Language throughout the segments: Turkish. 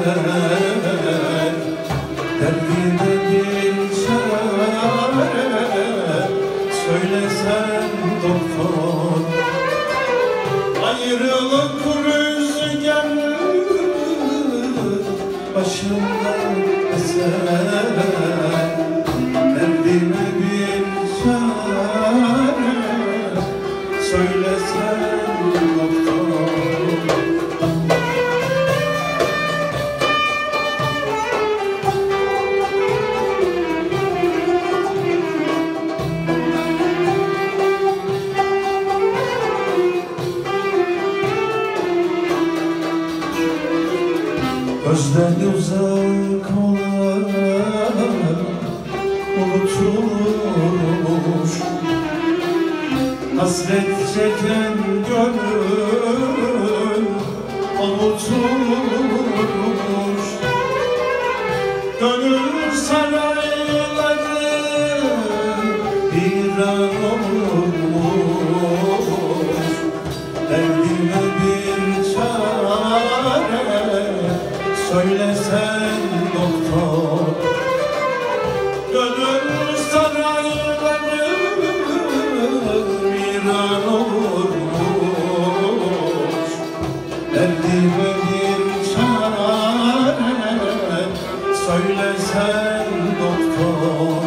derdime bir çare söylesen doktor. Ayrılık rüzgarı başımdan eser, derdime bir çare söylesen doktor. Gözden uzak olan unutulmuş, hasret çeken gönül unutulmuş. Gönül sarayları viran olmuş, derdime bir çare söylesen doktor. Gönül sarayları viran olmuş, derdime bir çare söylesen doktor.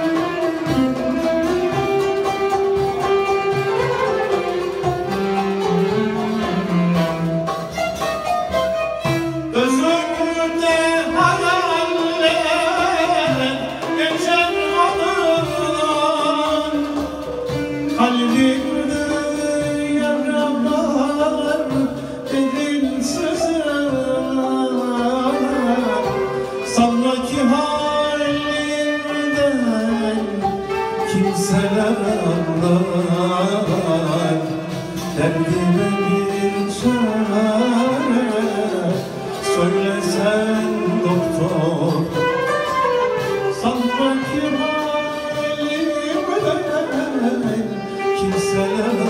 Kalbimde yaralar, derin sızlar. Sanki halimden kimseler anlar. Derdime bir çare söylesen doktor. Sanki halimden kimseler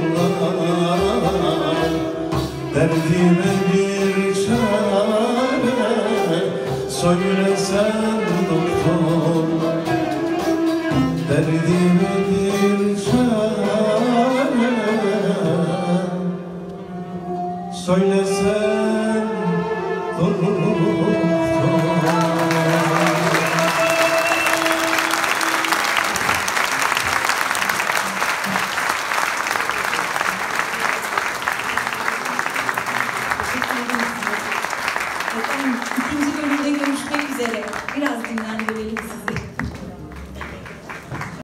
anlar. Derdime bir çare söylesen doktor. Derdime bir çare söylesen doktor. Efendim, ikinci